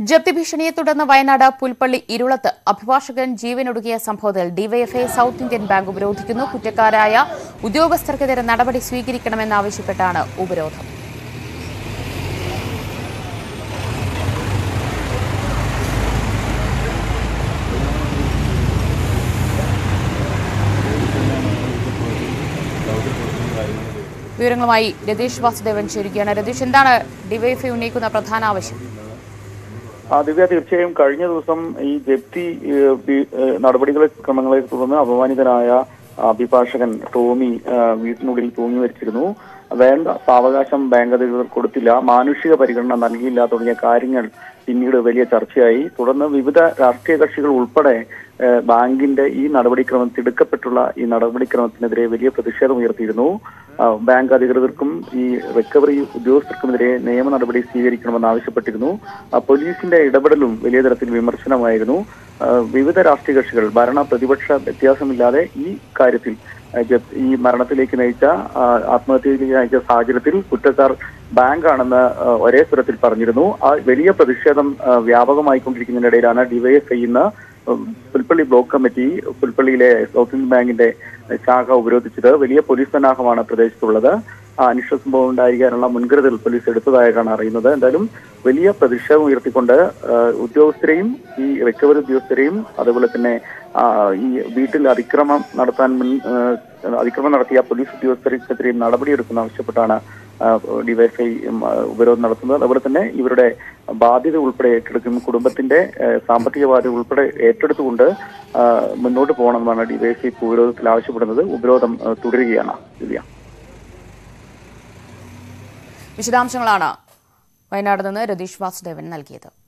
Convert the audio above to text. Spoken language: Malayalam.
ജപ്തി ഭീഷണിയെ തുടർന്ന് വയനാട് പുൽപ്പള്ളി ഇരുളത്ത് അഭിഭാഷകൻ ജീവനൊടുക്കിയ സംഭവത്തിൽ DYFI സൗത്ത് ഇന്ത്യൻ ബാങ്ക് ഉപരോധിക്കുന്നു. കുറ്റക്കാരായ ഉദ്യോഗസ്ഥർക്കെതിരെ നടപടി സ്വീകരിക്കണമെന്നാവശ്യപ്പെട്ടാണ് ഉപരോധം. വിവരങ്ങളുമായി രതീഷ് വാസുദേവൻ ചേരുകയാണ്. രതീഷ്, എന്താണ് DYFI ഉന്നയിക്കുന്ന പ്രധാന ആവശ്യം? ദിവ്യ, തീർച്ചയായും കഴിഞ്ഞ ദിവസം ഈ ജപ്തി നടപടിക്രമങ്ങളെ തുടർന്ന് അപമാനിതനായ അഭിഭാഷകൻ ടോമി വീട്ടിനുള്ളിൽ തൂങ്ങി മരിച്ചിരുന്നു. വേണ്ട സാവകാശം ബാങ്ക് അധികൃതർ കൊടുത്തില്ല, മാനുഷിക പരിഗണന നൽകിയില്ല തുടങ്ങിയ കാര്യങ്ങൾ പിന്നീട് വലിയ ചർച്ചയായി. തുടർന്ന് വിവിധ രാഷ്ട്രീയ കക്ഷികൾ ഉൾപ്പെടെ ബാങ്കിന്റെ ഈ തിടുക്കപ്പെട്ടുള്ള ഈ നടപടിക്രമത്തിനെതിരെ വലിയ പ്രതിഷേധം ഉയർത്തിയിരുന്നു. ബാങ്ക് അധികൃതർക്കും ഈ റിക്കവറി ഉദ്യോഗസ്ഥർക്കുമെതിരെ നിയമ നടപടി സ്വീകരിക്കണമെന്ന് ആവശ്യപ്പെട്ടിരുന്നു. പോലീസിന്റെ ഇടപെടലും വലിയ തരത്തിൽ വിമർശനമായിരുന്നു. വിവിധ രാഷ്ട്രീയ കക്ഷികൾ ഭരണ പ്രതിപക്ഷ വ്യത്യാസമില്ലാതെ ഈ കാര്യത്തിൽ ഈ മരണത്തിലേക്ക് നയിച്ച ആത്മഹത്യയിലേക്ക് നയിച്ച സാഹചര്യത്തിൽ കുറ്റക്കാർ ബാങ്കാണെന്ന് ഒരേ സ്വരത്തിൽ പറഞ്ഞിരുന്നു. ആ വലിയ പ്രതിഷേധം വ്യാപകമായിക്കൊണ്ടിരിക്കുന്നതിനിടയിലാണ് DYFI ഇന്ന് പുൽപ്പള്ളി ബ്ലോക്ക് കമ്മിറ്റി പുൽപ്പള്ളിയിലെ സൗത്ത് ഇന്ത്യൻ ബാങ്കിന്റെ ശാഖ ഉപരോധിച്ചത്. വലിയ പോലീസ് സന്നാഹമാണ് പ്രദേശത്തുള്ളത്. അനിഷ്ട സംഭവം ഉണ്ടായിരിക്കാനുള്ള മുൻകരുതൽ പോലീസ് എടുത്തതായിട്ടാണ് അറിയുന്നത്. എന്തായാലും വലിയ പ്രതിഷേധം ഉയർത്തിക്കൊണ്ട് ഉദ്യോഗസ്ഥരെയും ഈ റിക്കവറി ഉദ്യോഗസ്ഥരെയും അതുപോലെ തന്നെ ഈ വീട്ടിൽ അതിക്രമം നടത്തിയ പോലീസ് ഉദ്യോഗസ്ഥർക്കെതിരെയും നടപടിയെടുക്കുന്ന ആവശ്യപ്പെട്ടാണ് DYFI ഉപരോധം നടത്തുന്നത്. അതുപോലെ തന്നെ ഇവരുടെ ബാധ്യത ഉൾപ്പെടെ ഏറ്റെടുക്കും, കുടുംബത്തിന്റെ സാമ്പത്തിക ബാധ്യത ഉൾപ്പെടെ ഏറ്റെടുത്തുകൊണ്ട് മുന്നോട്ട് പോകണമെന്നാണ് DYFI ഉപരോധത്തിൽ ആവശ്യപ്പെടുന്നത്. ഉപരോധം തുടരുകയാണ്. ദിവ്യ, വിശദാംശങ്ങളാണ് വയനാട് നിന്ന് രതീഷ് വാസുദേവൻ നൽകിയത്.